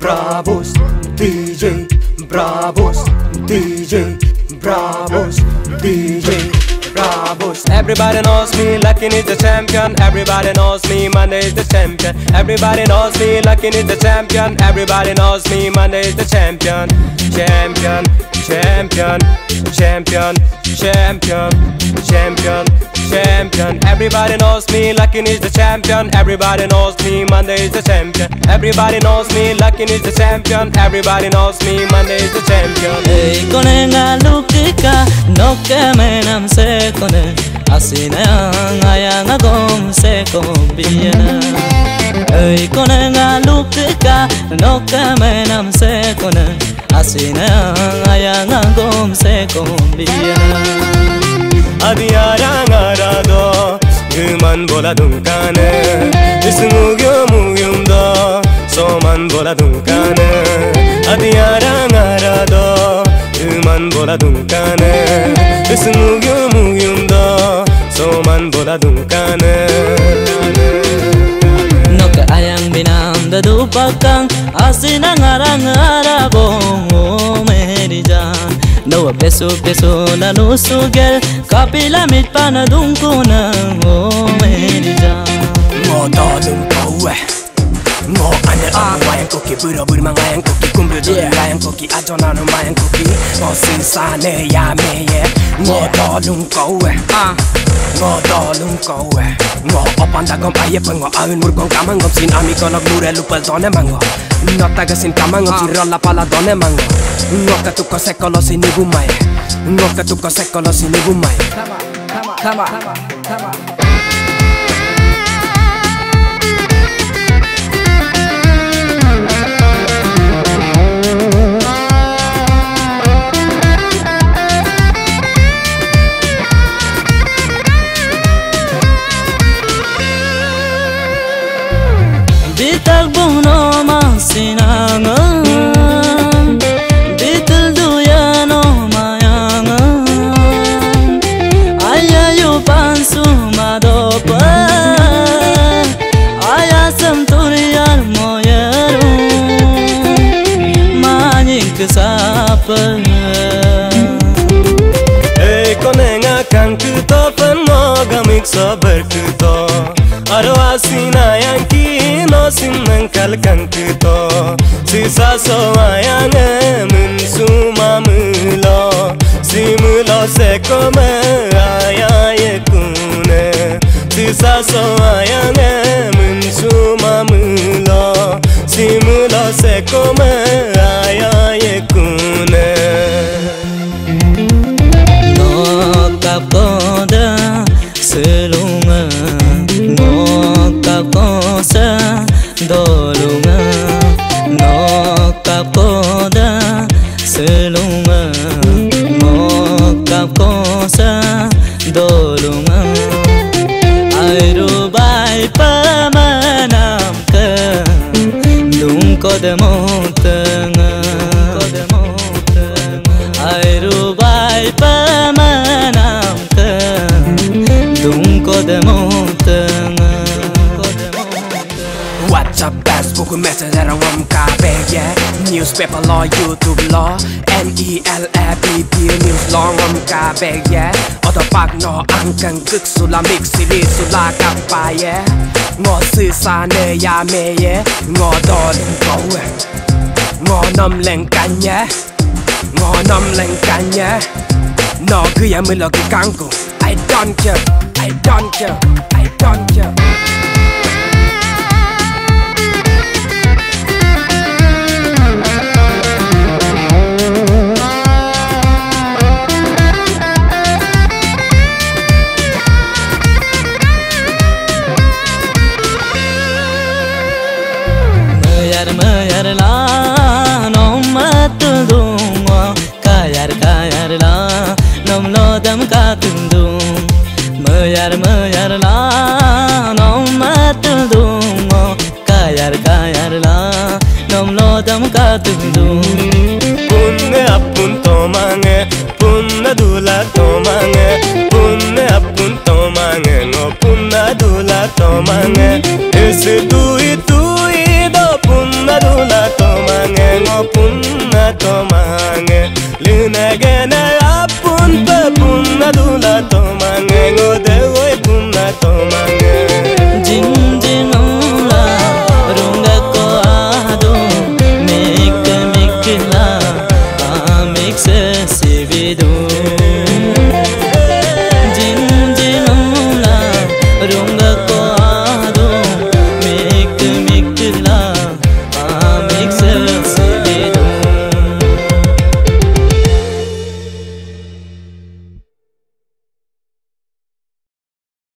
Bravos, DJ, Bravos, DJ, Bravos, DJ, Bravos. Everybody knows me, Lucky is the champion. Everybody knows me, Monday is the champion. Everybody knows me, Lucky is the champion. Everybody knows me, Monday is the champion. Champion, champion, champion, champion, champion, champion. Everybody knows me, Lucky is the champion. Everybody knows me, Monday is the champion. Everybody knows me, Lucky is the champion. Everybody knows me, Monday is the champion. Hey, konenga lukika, no que me namse kone. Asina ayanga gom se kombiana. Hey, konenga lukika, no que me namse kone. Asina ayanga gom se kombiana. Adiyara ngarado, guman bola dunkane. Ismugyo mugyumdo, soman bola dunkane. Adiyara ngarado, guman bola dunkane. Ismugyo mugyumdo, soman bola dunkane. Noka ayang binam da dupakang, asina ngarang arabo meri jan. No peso peso na nusugel kapila mit pana dungkuna oh merija Mo dodum kowe Mo ane wayang koki buro buro mangayang koki kumbro dodayang koki adonanu mayang koki Mo sinsane ya meye Mo dodum kowe Mo dodum kowe Mo opandagom aye pengo awin murgong kamangom sin ami kolok mure lupal done mango Nota gasin kamangom sin rolla pala done mango Ngoka tuko sekolo sini bumai Ngoka tuko sekolo sini bumai Come on Bitak buno masinanga Hey, konenga kan kuto pano gamik sabar kuto Aro asina yang kino sinang kal kan kuto Sisa soa yang mensuma mulo Simulo sekome ayaye kune Sisa soa yang mensuma mulo Simulo sekome ayaye kune Koda selunga noka kosa dolunga noka koda selunga noka kosa dolunga airu bai pamanam ka dung koda motanga airu bai pamanam WhatsApp, Facebook, Messenger, WhatsApp, yeah. Newspaper law, YouTube law, NELABP news law, WhatsApp, yeah. Other park no angkang kuk sula mix series sula kappa, yeah. Ngo sisa ne ya me, yeah. Ngo dolin kowe, ngo nam leng kanya, ngo nam leng kanya. No kuya milo ki kangu. I don't care, I don't care, I don't care. Mayar la no matudungo kayar la nom lodam katundung Mayar la no matudungo kayar la nom lodam katundung Punne apun tomange punna dula tom